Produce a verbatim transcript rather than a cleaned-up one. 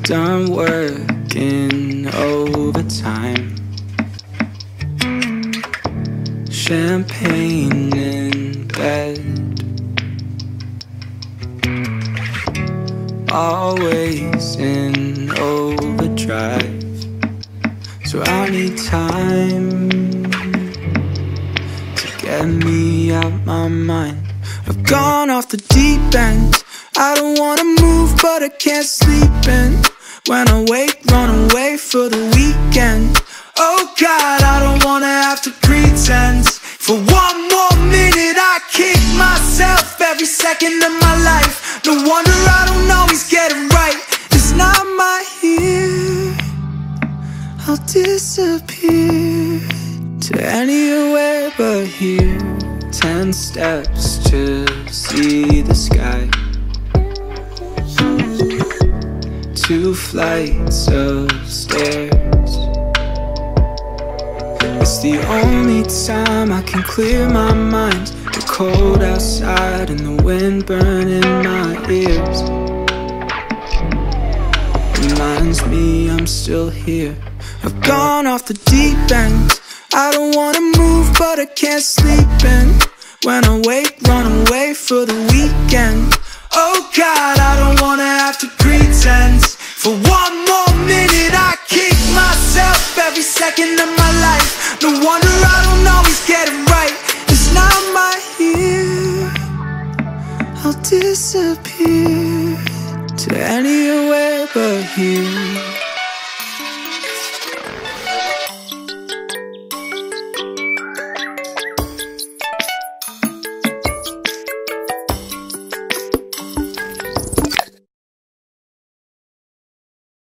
done working overtime. Champagne in bed, always in overdrive. So I need time to get me out my mind. I've gone off the deep end. I don't wanna move, but I can't sleep in. When I wake, run away for the weekend. Oh God, I don't wanna have to pretend. For one more minute I kick myself every second of my life. No wonder I don't always get it right. It's not my year. I'll disappear to anywhere but here. Ten steps to see the sky, two flights of stairs. It's the only time I can clear my mind. The cold outside and the wind burning my ears reminds me I'm still here. I've gone off the deep end. I don't wanna move, but I can't sleep in. When I wake, run away for the weekend. Oh God, I don't wanna have to pretend. For one more minute I kick myself every second of my life. No wonder I don't always get it right. It's not my year. I'll disappear to anywhere but here.